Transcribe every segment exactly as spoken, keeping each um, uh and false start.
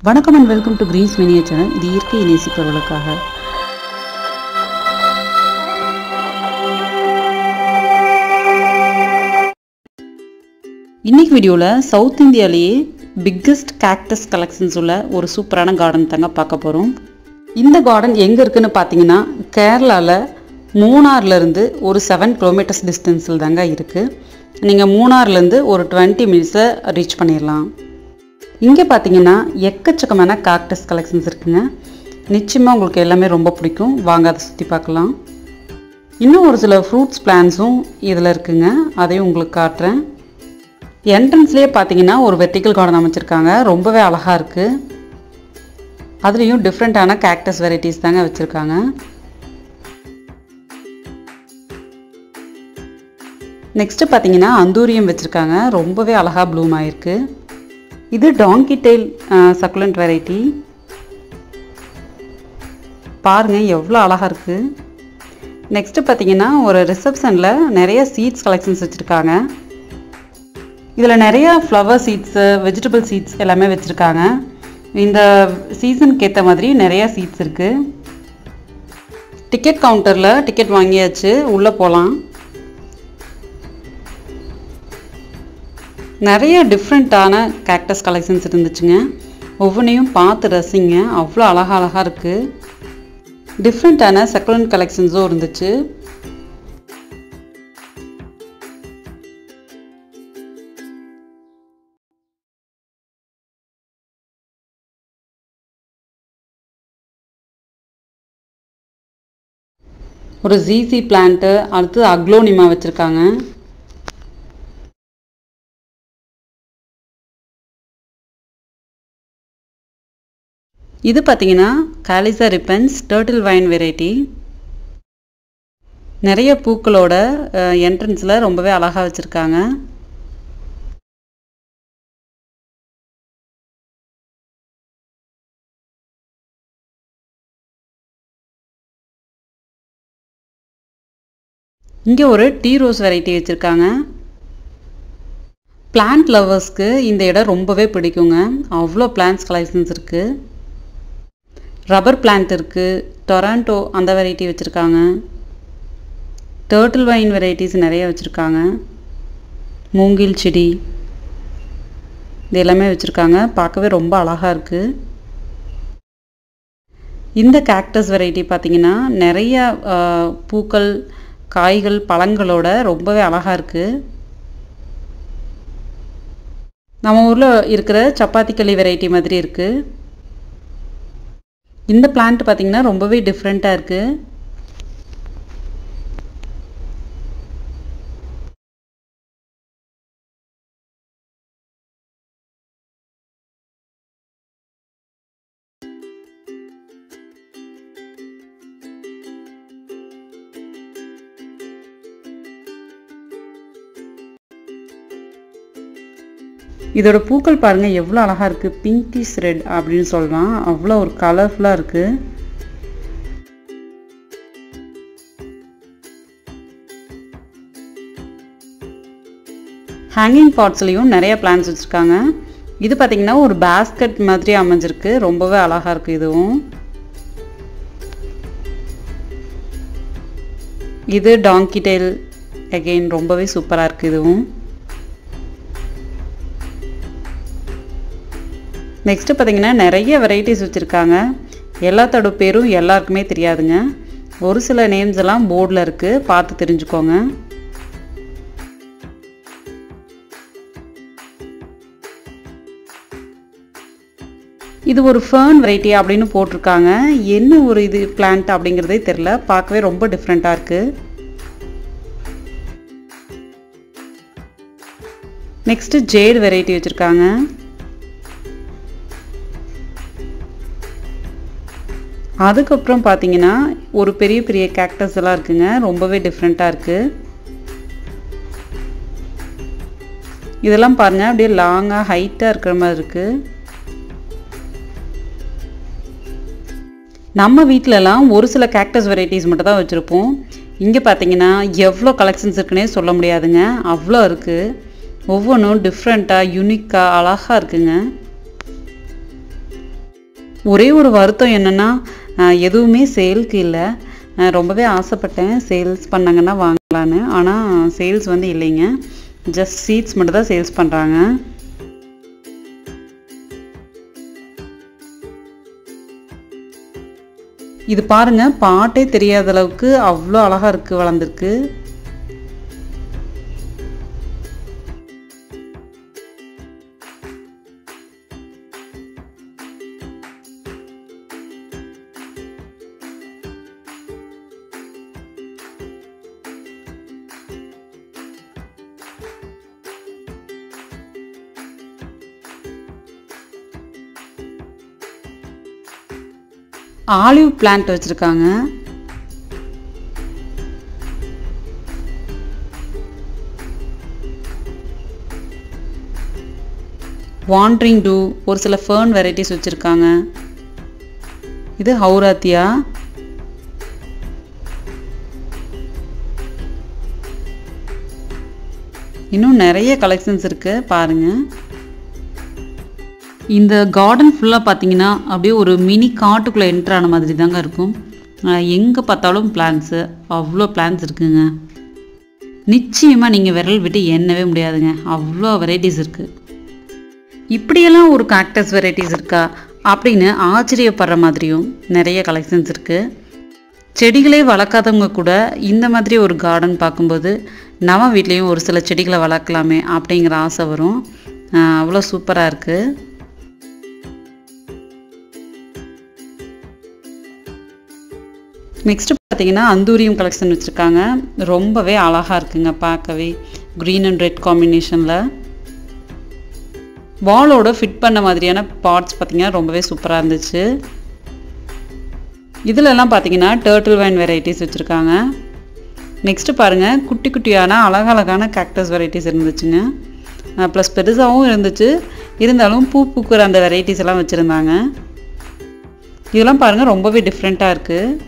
வணக்கம் and welcome to Green's Mania channel. இது இயற்கையை நேசிப்பவர்களுக்காக. இன்னைக்கு வீடியோல சவுத் இந்தியாவிலேயே பிக்கஸ்ட் cactus collections உள்ள ஒரு சூப்பரான கார்டன் தாங்க பார்க்க போறோம். இந்த கார்டன் எங்க இருக்குன்னு பாத்தீங்கன்னா கேரளால மூணார்ல இருந்து ஒரு seven kilometers டிஸ்டன்ஸ்ல தாங்க இருக்கு. நீங்க மூணார்ல இருந்து ஒரு twenty minutes ரீச் பண்ணிரலாம். இங்கே பார்த்தீங்கன்னா எக்கச்சக்கமான cactus collections இருக்குங்க. நிச்சயமாக உங்களுக்கு எல்லாமே ரொம்ப பிடிக்கும். வாங்க அதை சுற்றி பார்க்கலாம். இன்னும் ஒரு சில ஃப்ரூட்ஸ் பிளான்ஸும் இதில் இருக்குங்க. அதையும் உங்களுக்கு காட்டுறேன். என்ட்ரன்ஸ்லேயே பார்த்தீங்கன்னா ஒரு வெர்டிக்கல் கார்டன் அமைச்சிருக்காங்க. ரொம்பவே அழகாக இருக்குது. அதுலேயும் டிஃப்ரெண்ட்டான cactus வெரைட்டிஸ் தாங்க வச்சுருக்காங்க. நெக்ஸ்ட்டு பார்த்தீங்கன்னா அந்தூரியம் வச்சுருக்காங்க. ரொம்பவே அழகாக ப்ளூம் ஆகிருக்கு. இது டாங்கி டெயில் சக்குலண்ட் வெரைட்டி. பாருங்கள் எவ்வளோ அழகாக இருக்குது. நெக்ஸ்ட்டு பார்த்தீங்கன்னா ஒரு ரிசப்ஷனில் நிறைய சீட்ஸ் கலெக்ஷன்ஸ் வச்சுருக்காங்க. இதில் நிறையா ஃப்ளவர் சீட்ஸு வெஜிடபிள் சீட்ஸ் எல்லாமே வச்சுருக்காங்க. இந்த சீசனுக்கு ஏற்ற மாதிரி நிறையா சீட்ஸ் இருக்குது. டிக்கெட் கவுண்டரில் டிக்கெட் வாங்கியாச்சு, உள்ளே போகலாம். நிறைய டிஃப்ரெண்ட்டான cactus கலெக்ஷன்ஸ் இருந்துச்சுங்க. ஒவ்வொன்றையும் பார்த்து ரசிங்க. அவ்வளோ அழகாக அழகாக இருக்குது. டிஃப்ரெண்ட்டான சக்குலண்ட் கலெக்ஷன்ஸும் இருந்துச்சு. ஒரு ஜீசி பிளான்ட்டு, அடுத்து அக்லோனிமா வச்சுருக்காங்க. இது பார்த்தீங்கன்னா callisia repens turtle vine variety. நிறைய பூக்களோட என்ட்ரன்ஸில் ரொம்பவே அழகாக வச்சுருக்காங்க. இங்கே ஒரு டீ ரோஸ் வெரைட்டி வச்சுருக்காங்க. பிளான்ட் லவர்ஸ்க்கு இந்த இடம் ரொம்பவே பிடிக்குங்க. அவ்வளோ பிளான்ட்ஸ் கலெக்ஷன்ஸ் இருக்குது. ரப்பர் பிளான்ட் இருக்குது. டொராண்டோ அந்த வெரைட்டி வச்சுருக்காங்க. டர்ட்டில் வைன் வெரைட்டிஸ் நிறைய வச்சுருக்காங்க. மூங்கில் செடி இது எல்லாமே வச்சுருக்காங்க. பார்க்கவே ரொம்ப அழகாக இருக்குது. இந்த கேக்டஸ் வெரைட்டி பார்த்திங்கன்னா நிறைய பூக்கள், காய்கள், பழங்களோட ரொம்பவே அழகாக இருக்குது. நம்ம ஊரில் இருக்கிற சப்பாத்தி களி வெரைட்டி மாதிரி இருக்குது. இந்த பிளான்ட் பார்த்திங்கன்னா ரொம்பவே டிஃப்ரெண்ட்டாக இருக்குது. இதோட பூக்கள் பாருங்கள் எவ்வளோ அழகாக இருக்குது. பிங்கிஷ் ரெட் அப்படின்னு சொல்லலாம். அவ்வளோ ஒரு கலர்ஃபுல்லாக இருக்குது. ஹேங்கிங் பாட்ஸ்லேயும் நிறைய பிளான்ட்ஸ் வச்சுருக்காங்க. இது பார்த்திங்கன்னா ஒரு பேஸ்கெட் மாதிரி அமைஞ்சிருக்கு. ரொம்பவே அழகாக இருக்குது. இதுவும் இது டாங்கி டெயில் அகெயின் ரொம்பவே சூப்பராக இருக்குது. இதுவும் நெக்ஸ்ட்டு பார்த்திங்கன்னா நிறைய வெரைட்டிஸ் வச்சுருக்காங்க. எல்லாத்தோட பேரும் எல்லாருக்குமே தெரியாதுங்க. ஒரு சில நேம்ஸ் எல்லாம் போர்டில் இருக்குது, பார்த்து தெரிஞ்சுக்கோங்க. இது ஒரு ஃபர்ன் வெரைட்டி அப்படின்னு போட்டிருக்காங்க. என்ன ஒரு இது பிளான்ட் அப்படிங்கிறதே தெரில. பார்க்கவே ரொம்ப டிஃப்ரெண்ட்டாக இருக்குது. நெக்ஸ்ட்டு ஜேட் வெரைட்டி வச்சுருக்காங்க. அதுக்கப்புறம் பார்த்தீங்கன்னா ஒரு பெரிய பெரிய கேக்டஸ் எல்லாம் இருக்குங்க. ரொம்பவே டிஃப்ரெண்ட்டாக இருக்குது. இதெல்லாம் பாருங்கள் அப்படியே லாங்காக ஹைட்டாக இருக்கிற மாதிரி இருக்குது. நம்ம வீட்டிலலாம் ஒரு சில கேக்டஸ் வெரைட்டிஸ் மட்டும் தான் வச்சுருப்போம். இங்கே பார்த்தீங்கன்னா எவ்வளோ கலெக்ஷன்ஸ் இருக்குன்னே சொல்ல முடியாதுங்க. அவ்வளோ இருக்குது. ஒவ்வொன்றும் டிஃப்ரெண்ட்டாக யூனிக்காக அழகாக இருக்குங்க. ஒரே ஒரு வருத்தம் என்னென்னா எதுவுமே சேல்க்கு இல்லை. ரொம்பவே ஆசைப்பட்டேன் சேல்ஸ் பண்ணாங்கன்னா வாங்கலான்னு. ஆனால் சேல்ஸ் வந்து இல்லைங்க. ஜஸ்ட் சீட்ஸ் மட்டும் தான் சேல்ஸ் பண்ணுறாங்க. இது பாருங்கள், பாட்டே தெரியாத அளவுக்கு அவ்வளோ அழகாக இருக்குது, வளர்ந்துருக்கு. ஆலிவ் பிளான்ட் வச்சுருக்காங்க. வாண்டரிங் டூ, ஒரு சில ஃபர்ன் வெரைட்டிஸ் வச்சுருக்காங்க. இது ஹவுராத்தியா. இன்னும் நிறைய கலெக்ஷன்ஸ் இருக்குது பாருங்கள். இந்த கார்டன் ஃபுல்லாக பார்த்தீங்கன்னா அப்படியே ஒரு மினி காட்டுக்குள்ளே என்ட்ரான மாதிரி தாங்க இருக்கும். எங்கே பார்த்தாலும் பிளான்ட்ஸு, அவ்வளோ பிளான்ட்ஸ் இருக்குங்க. நிச்சயமாக நீங்கள் விரல் விட்டு எண்ணவே முடியாதுங்க, அவ்வளோ வெரைட்டிஸ் இருக்குது. இப்படியெல்லாம் ஒரு காக்டஸ் வெரைட்டிஸ் இருக்கா அப்படின்னு ஆச்சரியப்படுற மாதிரியும் நிறைய கலெக்ஷன்ஸ் இருக்குது. செடிகளே வளர்க்காதவங்க கூட இந்த மாதிரி ஒரு கார்டன் பார்க்கும்போது நம்ம வீட்லேயும் ஒரு சில செடிகளை வளர்க்கலாமே அப்படிங்கிற ஆசை வரும். அவ்வளோ சூப்பராக இருக்குது. நெக்ஸ்ட்டு பார்த்தீங்கன்னா அந்தூரியம் கலெக்ஷன் வச்சுருக்காங்க. ரொம்பவே அழகாக இருக்குங்க பார்க்கவே, க்ரீன் அண்ட் ரெட் காம்பினேஷனில். வாலோட ஃபிட் பண்ண மாதிரியான பார்ட்ஸ் பார்த்திங்கன்னா ரொம்பவே சூப்பராக இருந்துச்சு. இதிலெல்லாம் பார்த்தீங்கன்னா டர்ட்டில் வைன் வெரைட்டிஸ் வச்சுருக்காங்க. நெக்ஸ்ட்டு பாருங்கள், குட்டி குட்டியான அழகழகான கேக்டஸ் வெரைட்டிஸ் இருந்துச்சுங்க. ப்ளஸ் பெருசாகவும் இருந்துச்சு, இருந்தாலும் பூ பூக்கிற அந்த வெரைட்டிஸ் எல்லாம் வச்சுருந்தாங்க. இதெல்லாம் பாருங்கள் ரொம்பவே டிஃப்ரெண்ட்டாக இருக்குது.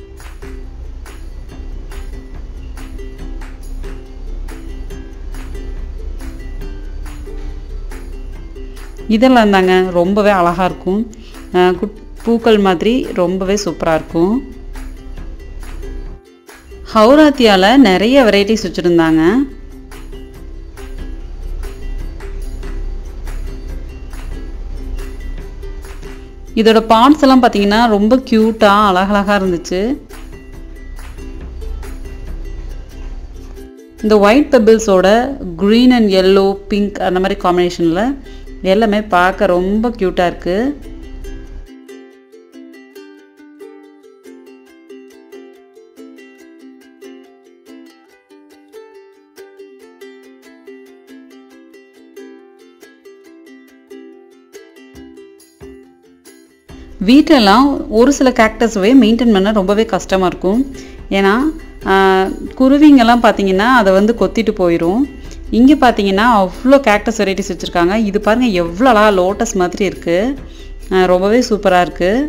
இதெல்லாம் தாங்க ரொம்பவே அழகாக இருக்கும். பூக்கள் மாதிரி ரொம்பவே சூப்பராக இருக்கும். ஹவுராத்தியாவில் நிறைய வெரைட்டிஸ் வச்சுருந்தாங்க. இதோட பாட்ஸ் எல்லாம் பார்த்தீங்கன்னா ரொம்ப க்யூட்டாக அழகழகாக இருந்துச்சு. இந்த ஒயிட் பெபிள்ஸோட க்ரீன் அண்ட் எல்லோ, பிங்க் அந்த மாதிரி காம்பினேஷனில் எல்லாமே பார்க்க ரொம்ப க்யூட்டாக இருக்குது. வீட்டெல்லாம் ஒரு சில கேக்டஸ்வே மெயின்டைன் பண்ண ரொம்பவே கஷ்டமாக இருக்கும். ஏன்னா குருவிங்கெல்லாம் பார்த்தீங்கன்னா அதை வந்து கொத்திட்டு போயிடும். இங்கே பார்த்தீங்கன்னா அவ்வளோ கேக்டஸ் வெரைட்டிஸ் வச்சுருக்காங்க. இது பாருங்கள் எவ்வளோ அழகா லோட்டஸ் மாதிரி இருக்குது, ரொம்பவே சூப்பராக இருக்குது.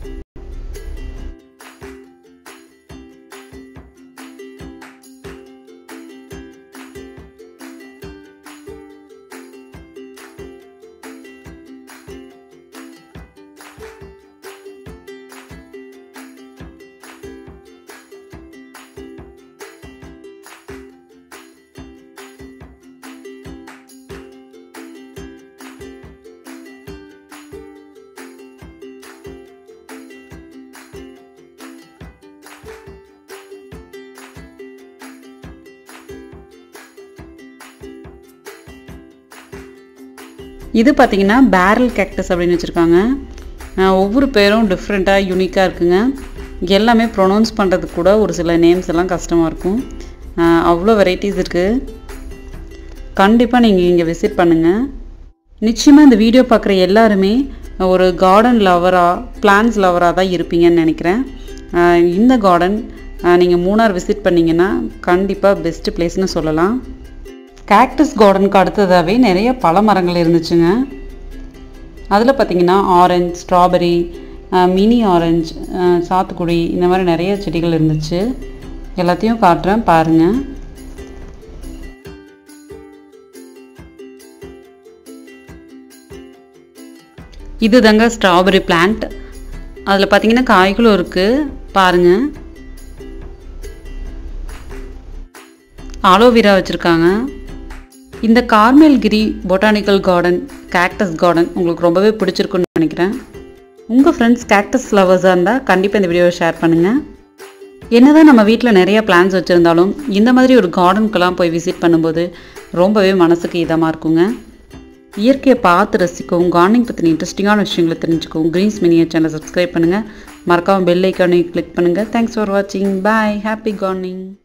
இது பார்த்தீங்கன்னா பேரல் கேக்டஸ் அப்படின்னு வச்சுருக்காங்க. ஒவ்வொரு பேரும் டிஃப்ரெண்ட்டாக யூனிக்காக இருக்குங்க. எல்லாமே ப்ரொனவுன்ஸ் பண்ணுறதுக்கு கூட ஒரு சில நேம்ஸ் எல்லாம் கஷ்டமாக இருக்கும். அவ்வளோ வெரைட்டிஸ் இருக்குது. கண்டிப்பாக நீங்கள் இங்கே விசிட் பண்ணுங்கள். நிச்சயமாக இந்த வீடியோ பார்க்குற எல்லாருமே ஒரு கார்டன் லவராக, பிளான்ஸ் லவராக தான் இருப்பீங்கன்னு நினைக்கிறேன். இந்த கார்டன் நீங்கள் மூணார் விசிட் பண்ணிங்கன்னா கண்டிப்பாக பெஸ்ட்டு பிளேஸ்னு சொல்லலாம். கேக்டஸ் கார்டனுக்கு அடுத்ததாகவே நிறைய பழ மரங்கள் இருந்துச்சுங்க. அதில் பார்த்திங்கன்னா ஆரஞ்சு, ஸ்ட்ராபெரி, மினி ஆரஞ்சு, சாத்துக்குடி, இந்த மாதிரி நிறைய செடிகள் இருந்துச்சு. எல்லாத்தையும் காட்டுறேன் பாருங்கள். இது தாங்க ஸ்ட்ராபெரி பிளான்ட். அதில் பார்த்தீங்கன்னா காய்களும் இருக்குது பாருங்கள். ஆலோவேரா வச்சுருக்காங்க. இந்த Carmelgiri botanical garden cactus garden உங்களுக்கு ரொம்பவே பிடிச்சிருக்குன்னு நினைக்கிறேன். உங்கள் ஃப்ரெண்ட்ஸ் கேக்டஸ் லவர்ஸாக இருந்தால் கண்டிப்பாக இந்த வீடியோவை ஷேர் பண்ணுங்கள். என்னதான் நம்ம வீட்டில் நிறைய பிளான்ஸ் வச்சுருந்தாலும் இந்த மாதிரி ஒரு கார்டனுக்கெல்லாம் போய் விசிட் பண்ணும்போது ரொம்பவே மனசுக்கு இதமாக இருக்குங்க. இயற்கையை பார்த்து ரசிக்கவும் கார்டனிங் பற்றின இன்ட்ரெஸ்டிங்கான விஷயங்களை தெரிஞ்சுக்கவும் கிரீன்ஸ் மினியா சேனலை சப்ஸ்கிரைப் பண்ணுங்கள். மறக்காமல் பெல் ஐக்கானையும் கிளிக் பண்ணுங்கள். தேங்க்ஸ் ஃபார் வாட்சிங். பாய். Happy gardening.